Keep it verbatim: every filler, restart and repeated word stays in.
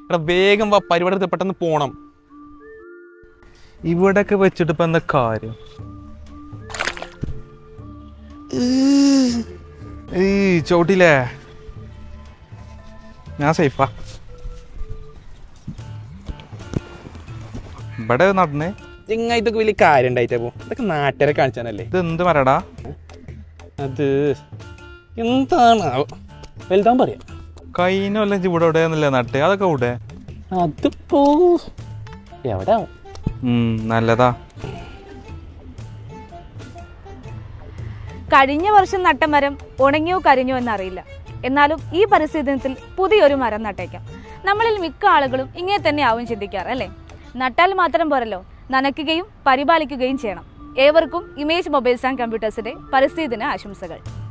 എടാ വേഗം വാ, പരിപാടി പെട്ടെന്ന് പോണം. ഇവിടൊക്കെ വെച്ചിട്ട് ഇപ്പൊ എന്താ കാര്യം? ഈ ചോട്ടിലേ ഞാൻ സേഫാ. ഇവിടെ നടന്നേ ഇങ്ങനെ ഇതൊക്കെ വലിയ കാര്യം ഉണ്ടായിട്ടേ പോ. ഇതൊക്കെ നാട്ടുകാരെ കാണിച്ചാനല്ലേ. ഇത് എന്ത് മരടാ? അത് എന്താണ് വലുതാൻ പറയാം. കൈനോ അല്ല ഇവിടെ എവിടെയാന്നല്ലേ നട്ട്? അതൊക്കെ ഇവിടെ അതിപ്പോ എവിടെ നല്ലതാ. കഴിഞ്ഞ വർഷം നട്ട മരം ഉണങ്ങിയോ കരിഞ്ഞോ എന്നറിയില്ല. എന്നാലും ഈ പരിസ്ഥിതി ദിനത്തിൽ പുതിയൊരു മരം നട്ടേക്കാം. നമ്മളിൽ മിക്ക ആളുകളും ഇങ്ങനെ തന്നെ ആവും ചിന്തിക്കാറ് അല്ലേ? നട്ടാൽ മാത്രം പോരല്ലോ, നനയ്ക്കുകയും പരിപാലിക്കുകയും ചെയ്യണം. ഏവർക്കും ഇമേജ് മൊബൈൽസ് ആൻഡ് കമ്പ്യൂട്ടേഴ്സിന്റെ പരിസ്ഥിതി ദിന ആശംസകൾ.